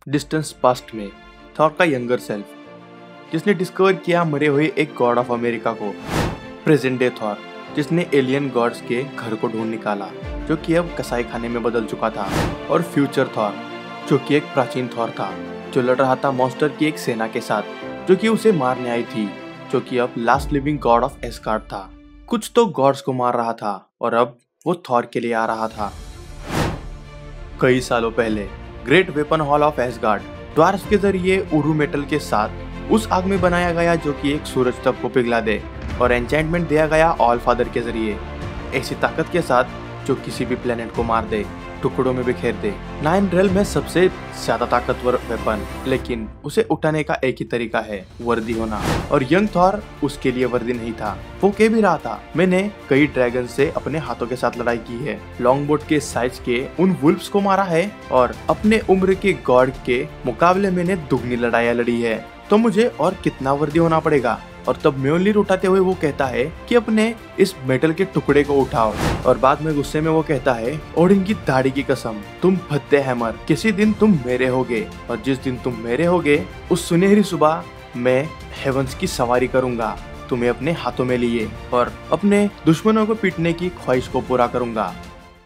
Distance past में Thor का younger self, जिसने डिस्कवर किया मरे हुए एक गॉड ऑफ अमेरिका को। प्रेजेंट डे थॉर, जिसने एलियन गॉड्स के घर को ढूंढ निकाला, जो कि अब कसाई खाने में बदल चुका था। और फ्यूचर थॉर, जो कि एक प्राचीन थॉर था, जो लड़ रहा था मॉन्स्टर की एक सेना के साथ, जो कि उसे मारने आई थी, जो कि अब last living god of Asgard था। कुछ तो गॉड्स को मार रहा था और अब वो थॉर के लिए आ रहा था। कई सालों पहले great weapon hall of Asgard dwarfs के जरिए उरू मेटल के साथ उस आग में बनाया गया, जो कि एक सूरज तक को पिघला दे, और एन्चेंटमेंट दिया गया ऑल फादर के जरिए, ऐसी ताकत के साथ जो किसी भी प्लेनेट को मार दे, टुकड़ों में बिखेर दे। नाइन रेल में सबसे ज्यादा ताकतवर वेपन, लेकिन उसे उठाने का एक ही तरीका है, वर्दी होना। और यंग थॉर उसके लिए वर्दी नहीं था। वो कह भी रहा था, मैंने कई ड्रैगन से अपने हाथों के साथ लड़ाई की है, लॉन्ग बोट के साइज के उन वुल्फ्स को मारा है, और अपने उम्र के गॉड के मुकाबले मैंने दुगनी लड़ाइयाँ लड़ी है, तो मुझे और कितना वर्दी होना पड़ेगा। और तब म्योलनीर उठाते हुए वो कहता है कि अपने इस मेटल के टुकड़े को उठाओ, और बाद में गुस्से में वो कहता है, ओडिन की दाढ़ी की कसम, तुम भद्दे हैमर, किसी दिन तुम मेरे होगे, और जिस दिन तुम मेरे होगे उस सुनहरी सुबह मैं हेवंस की सवारी करूंगा, तुम्हें अपने हाथों में लिए, और अपने दुश्मनों को पीटने की ख्वाहिश को पूरा करूंगा।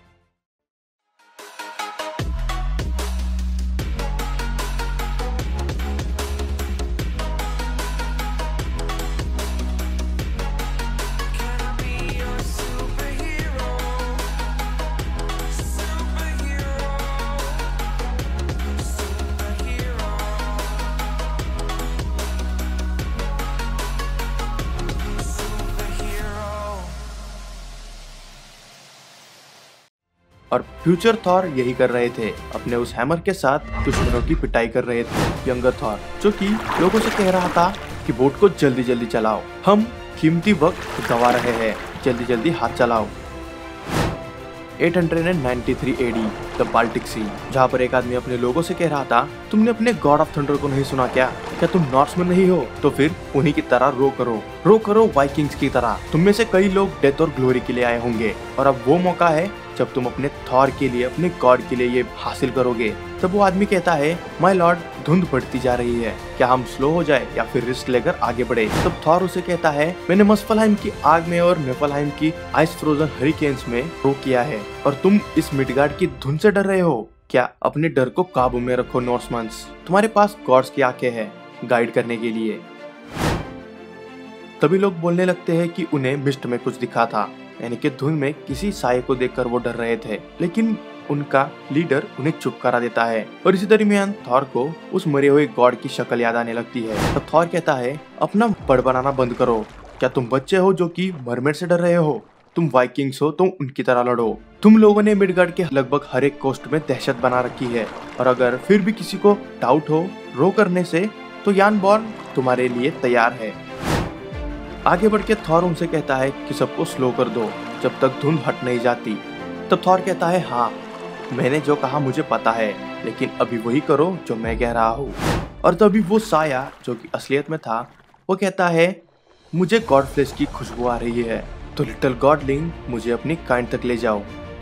और फ्यूचर थॉर यही कर रहे थे, अपने उस हैमर के साथ दुश्मनों की पिटाई कर रहे थे। यंगर थॉर, जो कि लोगों से कह रहा था कि बोट को जल्दी जल्दी चलाओ, हम कीमती वक्त गवा रहे हैं, जल्दी जल्दी हाथ चलाओ। 893 AD द बाल्टिक सी, जहाँ पर एक आदमी अपने लोगों से कह रहा था, तुमने अपने गॉड ऑफ थंडर को नहीं सुना क्या तुम नॉर्समैन नहीं हो? तो फिर उन्हीं की तरह रो करो वाइकिंग्स की तरह। तुम में से कई लोग डेथ और ग्लोरी के लिए आए होंगे, और अब वो मौका है जब तुम अपने थॉर के लिए, अपने गॉड के लिए ये हासिल करोगे। तब वो आदमी कहता है, माय लॉर्ड, धुंध बढ़ती जा रही है, क्या हम स्लो हो जाए या फिर रिस्क लेकर आगे बढ़े? तब थॉर उसे कहता है, मैंने मस्फलहाइम की आग में और नेफलहाइम की आइस फ्रोजन हरिकेन्स में रो किया है, और तुम इस मिडगार्ड की धुंध से डर रहे हो क्या? अपने डर को काबू में रखो नॉर्समन्स, तुम्हारे पास गॉड्स की आंखें हैं गाइड करने के लिए। तभी लोग बोलने लगते हैं कि उन्हें मिस्ट में कुछ दिखा था, यानी कि धुंध में किसी साये को देखकर वो डर रहे थे, लेकिन उनका लीडर उन्हें चुप करा देता है। और इसी दरमियान थॉर को उस मरे हुए गॉड की शक्ल याद आने लगती है। तब थॉर कहता है, अपना बड़ बनाना बंद करो, क्या तुम बच्चे हो जो कि मरमेड से डर रहे हो? तुम वाइकिंग्स हो तो उनकी तरह लड़ो। तुम लोगों ने मिडगार्ड के लगभग हर एक कोस्ट में दहशत बना रखी है, और अगर फिर भी किसी को डाउट हो रो करने से, तो यानबॉर्न तुम्हारे लिए तैयार है। आगे बढ़ के थॉर उनसे कहता है कि सबको स्लो कर दो जब तक धुंध हट नहीं जाती। तब थॉर कहता है, हाँ, मैंने जो कहा मुझे पता है, लेकिन अभी वही करो जो मैं कह रहा हूँ। और तभी वो साया, जो कि असलियत में था, वो कहता है, मुझे गॉड फ्लेश की खुशबू आ रही है, तो लिटिल गॉडलिंग, मुझे अपनी काइंड तक ले जाओ।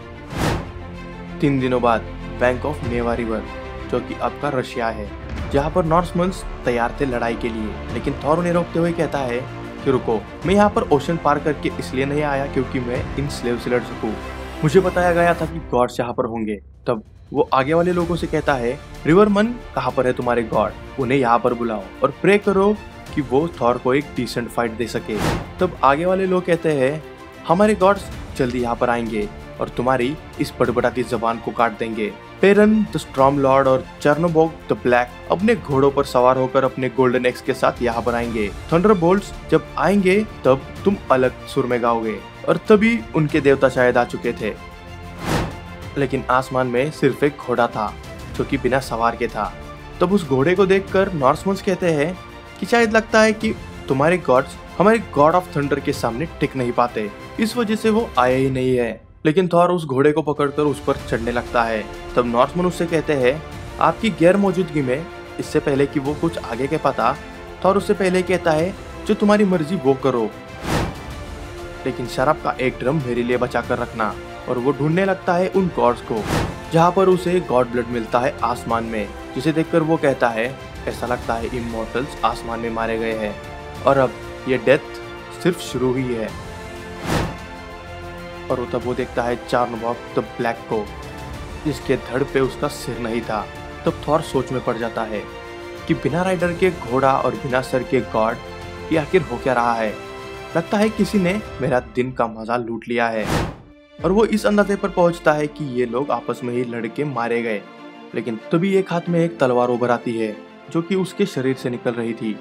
3 दिनों बाद बैंक ऑफ नेवा रिवर, जो कि अब का रशिया है, जहाँ पर नॉर्समन्स तैयार थे लड़ाई के लिए, लेकिन थॉर उन्हें रोकते हुए कहता है कि रुको, मैं यहाँ पर ओशन पार करके इसलिए नहीं आया क्योंकि मैं इन स्लेव से लड़ सकूं। मुझे बताया गया था कि गॉड्स यहाँ पर होंगे। तब वो आगे वाले लोगों से कहता है, रिवरमन, कहाँ पर है तुम्हारे गॉड? उन्हें यहाँ पर बुलाओ और प्रे करो कि वो थॉर को एक डिसेंट फाइट दे सके। तब आगे वाले लोग कहते हैं, हमारे गॉड्स जल्दी यहाँ पर आएंगे और तुम्हारी इस बड़बड़ाती जबान को काट देंगे। पेरन द स्ट्रॉम लॉर्ड और चर्नोबोग द ब्लैक अपने घोड़ों पर सवार होकर अपने गोल्डन एक्स के साथ यहाँ पर आएंगे। थंडरबोल्ट्स जब आएंगे तब तुम अलग सुर में गाओगे। और तभी उनके देवता शायद आ चुके थे, लेकिन आसमान में सिर्फ एक घोड़ा था जो कि बिना सवार के था। तब उस घोड़े को देखकर नॉर्समन्स कहते हैं कि शायद लगता है कि तुम्हारे गॉड्स हमारे गॉड ऑफ थंडर के सामने टिक नहीं पाते, इस वजह से वो आए ही नहीं है। लेकिन थॉर उस घोड़े को पकड़कर उस पर चढ़ने लगता है। तब नॉर्समन उससे कहते हैं, आपकी गैर मौजूदगी में, इससे पहले कि वो कुछ आगे के पता, थॉर उससे पहले कहता है, जो तुम्हारी मर्जी वो करो, लेकिन शराब का एक ड्रम मेरे लिए बचा कर रखना। और वो ढूंढने लगता है उन गॉड्स को जहाँ पर उसे गॉड ब्लड मिलता है आसमान में, जिसे देखकर वो कहता है ऐसा लगता है इमॉर्टल्स आसमान में मारे गए हैं और अब ये डेथ सिर्फ शुरू हुई है। और तब वो देखता है चार्नवॉक द ब्लैक को, जिसके धड़ पे उसका सिर नहीं था। तब थॉर सोच में पड़ जाता है कि बिना राइडर के घोड़ा और बिना सर के गॉड ये आखिर हो क्या रहा है। लगता है किसी ने मेरा दिन का मजा लूट लिया है। और वो इस अंदाजे पर पहुंचता है कि ये लोग आपस में ही लड़के मारे गए। लेकिन तभी एक हाथ में एक तलवार उभर आती है जो कि उसके शरीर से निकल रही थी,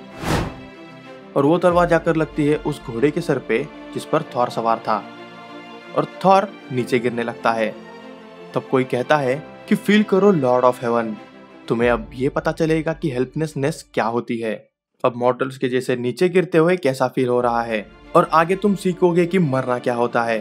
और वो तलवार जाकर लगती है उस घोड़े के सर पे जिस पर थॉर सवार था, और थॉर नीचे गिरने लगता है। तब कोई कहता है कि फील करो लॉर्ड ऑफ हेवन, तुम्हें अब ये पता चलेगा कि हेल्पलेसनेस क्या होती है। अब मॉर्टल्स के जैसे नीचे गिरते हुए कैसा फील हो रहा है, और आगे तुम सीखोगे कि मरना क्या होता है।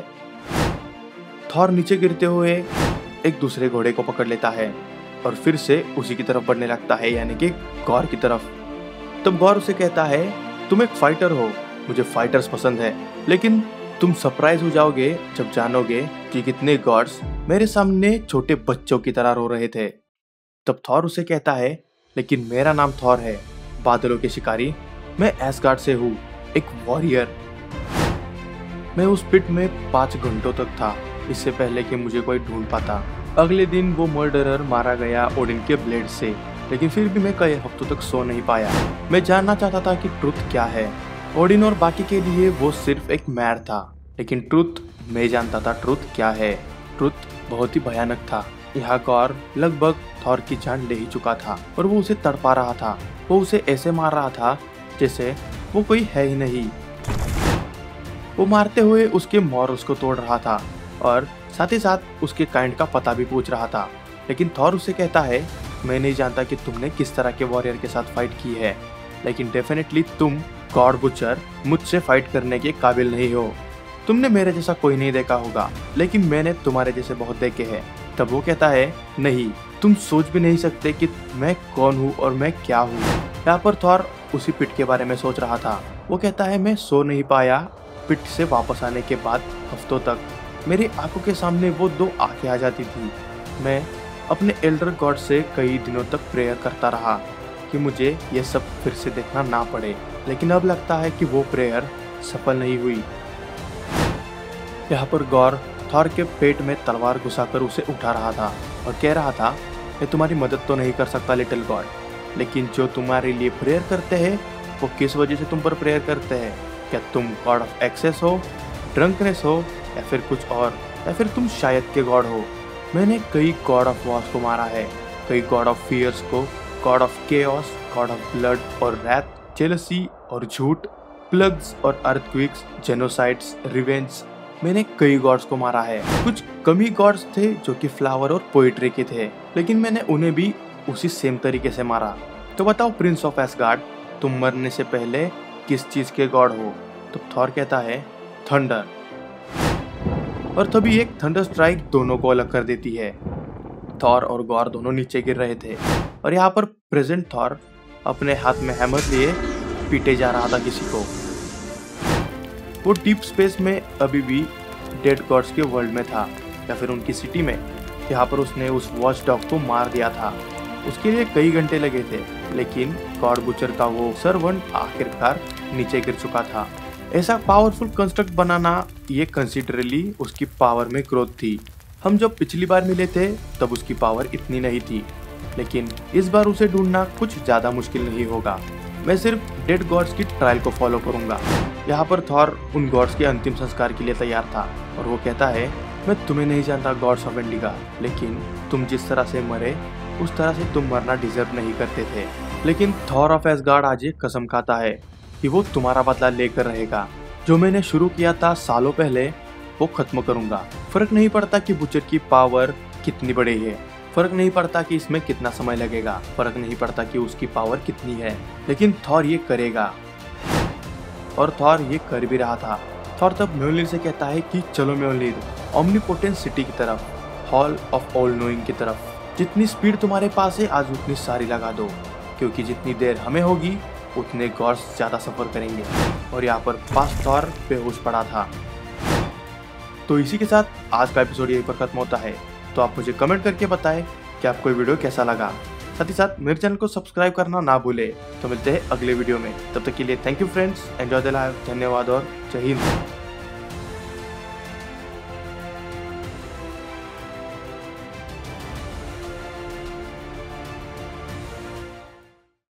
थॉर नीचे गिरते हुए एक दूसरे घोड़े को पकड़ लेता है और फिर से उसी की तरफ बढ़ने लगता है, यानी कि गॉर की तरफ। तब गॉर उसे कहता है तुम एक फाइटर हो, मुझे फाइटर्स पसंद है, लेकिन तुम सरप्राइज हो जाओगे जब जानोगे कि कितने गॉड्स मेरे सामने छोटे बच्चों की तरह रो रहे थे। तब थॉर उसे कहता है लेकिन मेरा नाम थॉर है, बादलों के शिकारी, मैं एसगार्ड से हूँ, एक वॉरियर। मैं उस पिट में 5 घंटों तक था, इससे पहले कि मुझे कोई ढूंढ पाता। अगले दिन वो मर्डरर मारा गया ओडिन के ब्लेड से, लेकिन फिर भी मैं कई हफ्तों तक सो नहीं पाया। मैं जानना चाहता था कि ट्रुथ क्या है। ओडिन और बाकी के लिए वो सिर्फ एक मैर था, लेकिन ट्रुथ मैं जानता था ट्रुथ क्या है। ट्रुथ बहुत ही भयानक था। यहाँ गॉर लगभग थॉर की जान ले ही चुका था और वो उसे तड़पा रहा था। वो उसे ऐसे मार रहा था जैसे वो कोई है ही नहीं। वो मारते हुए उसके मॉरल्स को तोड़ रहा था और साथ ही साथ उसके काइंड का पता भी पूछ रहा था। लेकिन थॉर उसे कहता है मैं नहीं जानता कि तुमने किस तरह के वॉरियर के साथ फाइट की है, लेकिन डेफिनेटली तुम गॉड बुचर मुझसे फाइट करने के काबिल नहीं हो। तुमने मेरे जैसा कोई नहीं देखा होगा, लेकिन मैंने तुम्हारे जैसे बहुत देखे हैं। तब वो कहता है नहीं, तुम सोच भी नहीं सकते कि मैं कौन हूँ और मैं क्या हूँ। यहाँ पर थॉर उसी पिट के बारे में सोच रहा था। वो कहता है मैं सो नहीं पाया। पिट से वापस आने के बाद हफ्तों तक मेरी आंखों के सामने वो 2 आंखें आ जाती थी। मैं अपने एल्डर गॉड से कई दिनों तक प्रेयर करता रहा कि मुझे ये सब फिर से देखना ना पड़े, लेकिन अब लगता है कि वो प्रेयर सफल नहीं हुई। यहाँ पर गॉर थॉर के पेट में तलवार घुसाकर उसे उठा रहा था और कह रहा था मैं तुम्हारी मदद तो नहीं कर सकता लिटिल गॉड, लेकिन जो तुम्हारे लिए प्रेयर करते हैं वो किस वजह से तुम पर प्रेयर करते हैं। क्या तुम गॉड ऑफ एक्सेस हो, ड्रंकनेस हो, या फिर कुछ और, या फिर तुम शायद के गॉड हो। मैंने कई गॉड ऑफ वॉर्स को मारा है, कई गॉड ऑफ फियर्स को, god of chaos, god of blood और रैथ, जेलसी और झूठ, प्लग्स और अर्थक्वेक्स, जेनोसाइड्स, रिवेंज। मैंने कई गॉड्स को मारा है। कुछ कमी गॉड्स थे जो कि फ्लावर और पोइट्री के थे, लेकिन मैंने उन्हें भी उसी सेम तरीके से मारा। तो बताओ प्रिंस ऑफ एसगार्ड, तुम मरने से पहले किस चीज के गॉड हो? तो थॉर कहता है थंडर। और तभी एक थंडर स्ट्राइक दोनों को अलग कर देती है। थॉर और गॉर दोनों नीचे गिर रहे थे और यहाँ पर प्रेजेंट थॉर अपने हाथ में हैमर लिए पीटे जा रहा था किसी को। वो डीप स्पेस में अभी भी डेड गॉड्स के वर्ल्ड में था, या फिर उनकी सिटी में। यहाँ पर उसने उस वॉच डॉग को मार दिया था। उसके लिए कई घंटे लगे थे, लेकिन गॉड बुचर का वो सर्वेंट आखिरकार नीचे गिर चुका था। ऐसा पावरफुल कंस्ट्रक्ट बनाना ये कंसिडरेबली उसकी पावर में ग्रोथ थी। हम जब पिछली बार मिले थे तब उसकी पावर इतनी नहीं थी, लेकिन इस बार उसे ढूंढना कुछ ज्यादा मुश्किल नहीं होगा। मैं सिर्फ डेड गॉड्स की ट्रायल को फॉलो करूंगा। यहाँ पर थॉर उन गॉड्स के अंतिम संस्कार के लिए तैयार था और वो कहता है मैं तुम्हें नहीं जानता गॉड्स ऑफ वेंडिगा, लेकिन तुम जिस तरह से मरे उस तरह से तुम मरना डिजर्व नहीं करते थे। लेकिन थॉर ऑफ एसगार्ड आज एक कसम खाता है कि वो तुम्हारा बदला लेकर रहेगा। जो मैंने शुरू किया था सालों पहले वो खत्म करूंगा। फर्क नहीं पड़ता कि बुचर की पावर कितनी बड़ी है, फर्क नहीं पड़ता कि इसमें कितना समय लगेगा, फर्क नहीं पड़ता कि उसकी पावर कितनी है, लेकिन थॉर ये करेगा। और थॉर ये कर भी रहा था। थॉर तब म्योल्निर से कहता है कि चलो म्योल्निर, ओमनीपोटेंट सिटी की तरफ, हॉल ऑफ ऑल नोइंग की तरफ। जितनी स्पीड तुम्हारे पास है आज उतनी सारी लगा दो, क्योंकि जितनी देर हमें होगी उतने गॉड्स ज्यादा सफर करेंगे। और यहाँ पर फास्ट थॉर बेहोश पड़ा था। तो इसी के साथ आज का एपिसोड यहीं पर खत्म होता है। तो आप मुझे कमेंट करके बताएं कि आपको ये वीडियो कैसा लगा। साथ ही साथ मेरे चैनल को सब्सक्राइब करना ना भूले। तो मिलते हैं अगले वीडियो में, तब तक के लिए thank you friends, enjoy the life, धन्यवाद और जय हिंद।